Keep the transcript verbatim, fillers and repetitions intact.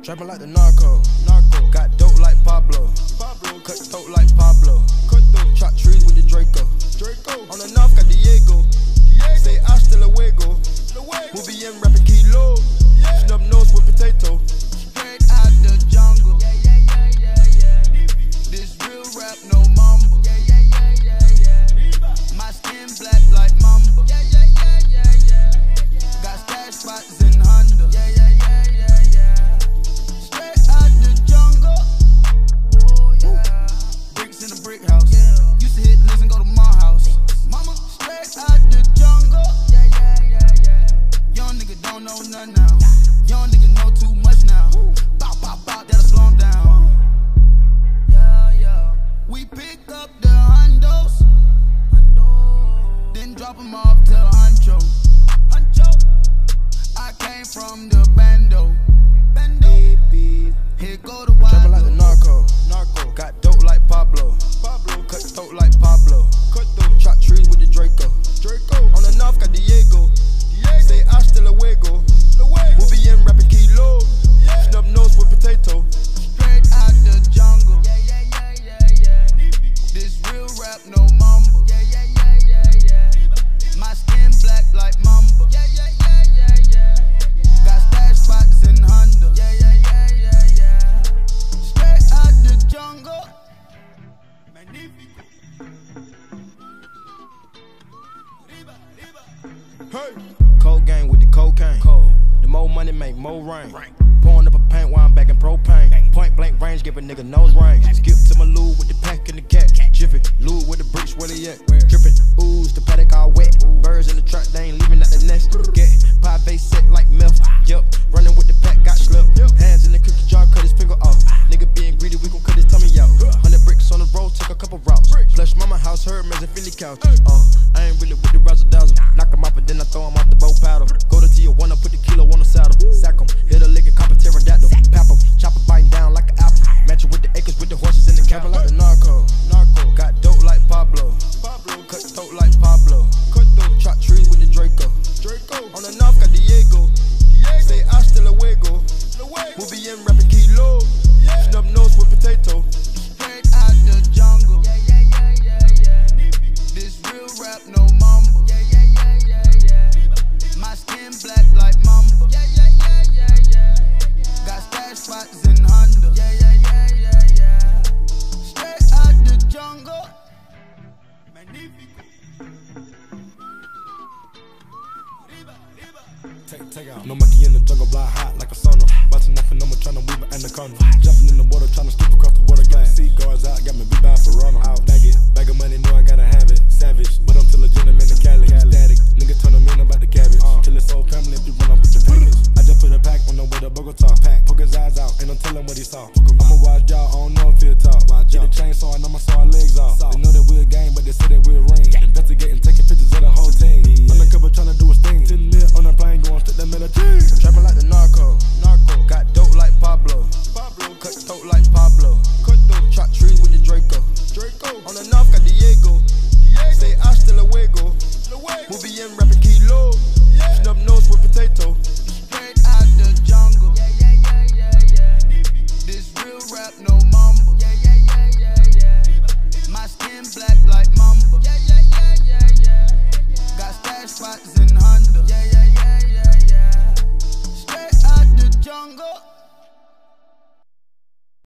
Trapping like the Narco, Narco. Got dope like Pablo, Pablo. Cut throat like Pablo, cut throat. Chop trees with the Draco, Draco. On the north got Diego, Diego. Say hasta luego, luego. We'll be in rapping kilo, yeah. Snub nose with potato. Straight out the jungle, yeah, yeah, yeah, yeah, yeah. This real rap, no mumble, yeah, yeah, yeah, yeah, yeah. My skin black like mamba, yeah, yeah, yeah, yeah, yeah. Got stash spots in Honda, yeah, yeah, yeah, yeah, yeah. Straight out the jungle, oh yeah. Bricks in a brick house, yeah. Used to hit list and go to my house, mama. Straight out the jungle, yeah, yeah, yeah, yeah. Young nigga don't know nothing now. Young nigga know too much now. Bop, bop, bop, that'll slow him down. Yeah, yeah. We pick up the hundos, then drop them off to Huncho. Huncho. I came from the bando. Bando. Here go the wild. Trapping like the Narco, Narco. Got dope like Pablo, Pablo. Cut throat like Pablo, cut throat. Chop trees with the Draco, Draco. On the north got Diego, Diego. Say hasta luego, luego. We'll be in rapping kilo, yeah. Snub nose with potato. Straight out the jungle, yeah, yeah, yeah, yeah, yeah. This real rap, no mumble, yeah, yeah, yeah, yeah, yeah. My skin black like mamba, yeah, yeah, yeah, yeah, yeah. Got stash spots in Honda, yeah, yeah, yeah, yeah, yeah. Straight out the jungle, magnifico. Hey. Cold gang with the cocaine. Cold. The more money make more rain. Rain. Pouring up a paint while I'm back in propane. Bang. Point blank range, give a nigga nose range. Skip to my loo with the pack and the cat. Jiffy, loo with the bricks, where they at? Drippin', ooze, the paddock all wet. Ooh. Birds in the truck, they ain't leaving out the nest. Get pie base set like milk. Yup, running with the pack, got slipped. Hands in the cookie jar, cut his finger off. Nigga being greedy, we gon' cut his tummy out. Hundred bricks on the road, took a couple routes. Flush mama house, heard man's a Philly couch. Uh, I ain't really with the razzle dazzle. Knock him off and then I throw him off the bow paddle. Go to Tijuana, put the kilo on the saddle. Sack him, hit a lick and cop a pterodactyl. Pap him, chop a biting down like an apple. Match it with the acres, with the horses in the cabin like the Narco, Narco. Got dope like Pablo, Pablo. Cut throat like Pablo, cut throat. Chop trees with the Draco, Draco. On the north got Diego, Diego. Say hasta luego, luego. We'll be in rapping kilo, yeah. Snub nose with potato. Straight out the jungle, yeah, yeah, yeah, yeah, yeah. This real rap, no mumble, yeah, yeah, yeah, yeah, yeah. My skin black like mamba, yeah, yeah, yeah, yeah, yeah. Got stash spots in Honda, yeah, yeah, yeah, yeah, yeah. Straight out the jungle, magnifico. Take, take out. No monkey in the jungle, blind hot like a sauna. Busting nothing, I'm trying to weave it anaconda. Jumping in the water, trying to skip across the water glass. Seaguards out, got me beat by Piranha. Out, bag it, bag of money, know I gotta have it. Savage, but I'm still a gentleman in Cali. Static, nigga turn them in about the cabbage. Uh, Kill his whole family if you run up with the package. I just put a pack on the way to Bogota. Pack, poke his eyes out, ain't no telling what he saw. I'ma watch y'all, I don't know if he'll talk. Get a chainsaw and I'ma saw our legs off. They know that we're a gang, but they say that we're a ring. Investigating, taking pictures of the whole team. Undercover trying to do his thing. ten mil on a plane, going straight to military. Trapping like the Narco, Narco. Got dope